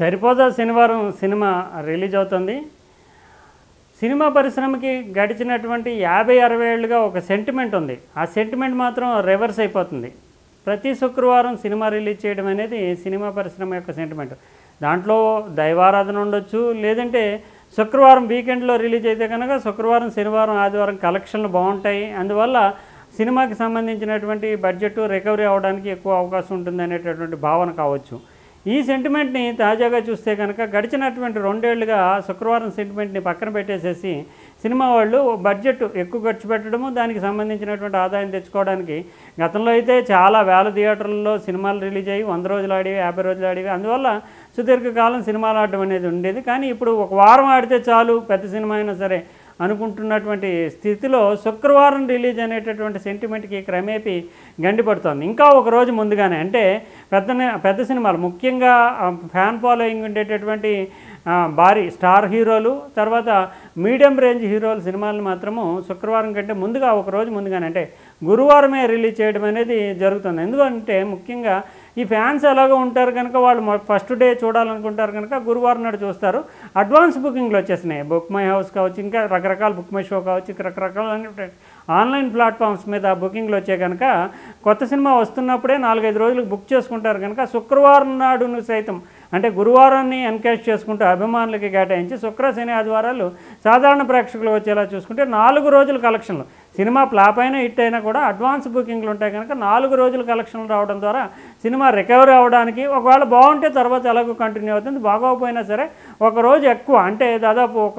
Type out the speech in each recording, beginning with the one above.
సరిపోదా శనివారం cinema release అవుతుంది. Cinema పరిశ్రమకి గడిచినటువంటి 50-60 ఏళ్ళుగా ఒక సెంటిమెంట్ ఉంది. ఆ సెంటిమెంట్ మాత్రం రివర్స్ అయిపోతుంది. ప్రతి శుక్రవారం సినిమా రిలీజ్ చేయడం అనేది సినిమా పరిశ్రమ యొక్క సెంటిమెంట్. దాంట్లో దైవారాధన ఉండొచ్చు, లేదంటే శుక్రవారం వీకెండ్లో రిలీజ్ అయితే కనుక శుక్రవారం, శనివారం, ఆదివారం కలెక్షన్లు బాగుంటాయి. అందువల్ల సినిమాకి సంబంధించినటువంటి బడ్జెట్ రికవరీ అవ్వడానికి ఎక్కువ అవకాశం ఉంటుంది అనేటటువంటి భావన కావచ్చు. ఈ సెంటిమెంట్ని తాజాగా చూస్తే కనుక గడిచినటువంటి 2 ఏళ్లుగా శుక్రవారం సెంటిమెంట్ని పక్కన పెట్టేసేసి సినిమా వాళ్ళు బడ్జెట్ ఎక్కువ ఖర్చు పెట్టడము, దానికి సంబంధించినటువంటి ఆదాయం తెచ్చుకోవడానికి గతంలో అయితే చాలా వేల థియేటర్లలో సినిమాలు రిలీజ్ అయ్యి 100 రోజులు ఆడేవి, 50 రోజులు ఆడేవి. అందువల్ల సుదీర్ఘకాలం సినిమాలు ఆడడం అనేది ఉండేది. కానీ ఇప్పుడు ఒక వారం ఆడితే చాలు పెద్ద సినిమా అయినా సరే అనుకుంటున్నటువంటి స్థితిలో శుక్రవారం రిలీజ్ అనేటటువంటి సెంటిమెంట్కి క్రమేపీ గండిపడుతోంది. ఇంకా ఒక రోజు ముందుగానే, అంటే పెద్ద సినిమాలు, ముఖ్యంగా ఫ్యాన్ ఫాలోయింగ్ ఉండేటటువంటి భారీ స్టార్ హీరోలు, తర్వాత మీడియం రేంజ్ హీరోల సినిమాలను మాత్రము శుక్రవారం కంటే ముందుగా, ఒక రోజు ముందుగానే, అంటే గురువారమే రిలీజ్ చేయడం అనేది జరుగుతుంది. ఎందుకంటే ముఖ్యంగా ఈ ఫ్యాన్స్ ఎలాగో ఉంటారు కనుక వాళ్ళు ఫస్ట్ డే చూడాలనుకుంటారు కనుక గురువారం నాడు చూస్తారు. అడ్వాన్స్ బుకింగ్లు వచ్చేసినాయి. బుక్ మై హౌస్ కావచ్చు, ఇంకా రకరకాల బుక్ మై షో కావచ్చు, ఇంకా రకరకాల ఆన్లైన్ ప్లాట్ఫామ్స్ మీద బుకింగ్లు వచ్చాయి కనుక కొత్త సినిమా వస్తున్నప్పుడే 4-5 రోజులకు బుక్ చేసుకుంటారు కనుక శుక్రవారం నాడును సైతం, అంటే గురువారాన్ని ఎన్కేష్ చేసుకుంటూ అభిమానులకి కేటాయించి శుక్ర, శని, ఆదివారాలు సాధారణ ప్రేక్షకులు వచ్చేలా చూసుకుంటే 4 రోజుల కలెక్షన్లు, సినిమా ఫ్లాప్ అయినా హిట్ అయినా కూడా అడ్వాన్స్ బుకింగ్లు ఉంటాయి కనుక 4 రోజుల కలెక్షన్లు రావడం ద్వారా సినిమా రికవరీ అవ్వడానికి, ఒకవేళ బాగుంటే తర్వాత ఎలాగో కంటిన్యూ అవుతుంది, బాగోకపోయినా సరే ఒక రోజు ఎక్కువ, అంటే దాదాపు ఒక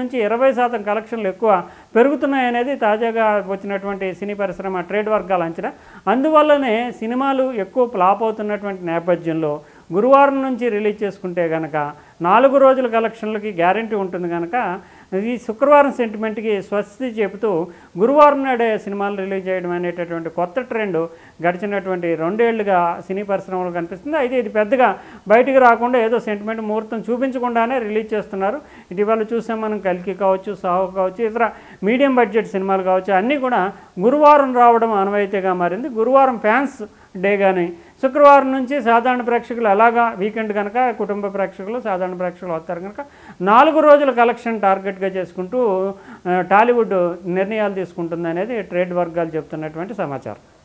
15-20% కలెక్షన్లు ఎక్కువ పెరుగుతున్నాయనేది తాజాగా వచ్చినటువంటి సినీ పరిశ్రమ ట్రేడ్ వర్గాల అంచనా. అందువల్లనే సినిమాలు ఎక్కువ ఫ్లాప్ అవుతున్నటువంటి నేపథ్యంలో గురువారం నుంచి రిలీజ్ చేసుకుంటే కనుక 4 రోజుల కలెక్షన్లకి గ్యారంటీ ఉంటుంది కనుక ఈ శుక్రవారం సెంటిమెంట్కి స్వస్తి చెబుతూ గురువారం నాడే సినిమాలు రిలీజ్ చేయడం అనేటటువంటి కొత్త ట్రెండ్ గడిచినటువంటి 2 ఏళ్లుగా సినీ పరిశ్రమలో కనిపిస్తుంది. అయితే ఇది పెద్దగా బయటికి రాకుండా ఏదో సెంటిమెంట్ ముహూర్తం చూపించకుండానే రిలీజ్ చేస్తున్నారు. ఇటీవల చూసాం మనం, కల్కి కావచ్చు, సాహో కావచ్చు, ఇతర మీడియం బడ్జెట్ సినిమాలు కావచ్చు, అన్నీ కూడా గురువారం రావడం ఆనవాయితీగా మారింది. గురువారం ఫ్యాన్స్ డే కానీ, శుక్రవారం నుంచి సాధారణ ప్రేక్షకులు అలాగా వీకెండ్ కనుక కుటుంబ ప్రేక్షకులు, సాధారణ ప్రేక్షకులు వస్తారు కనుక 4 రోజుల కలెక్షన్ టార్గెట్గా చేసుకుంటూ టాలీవుడ్ నిర్ణయాలు తీసుకుంటుంది అనేది ట్రేడ్ వర్గాలు చెప్తున్నటువంటి సమాచారం.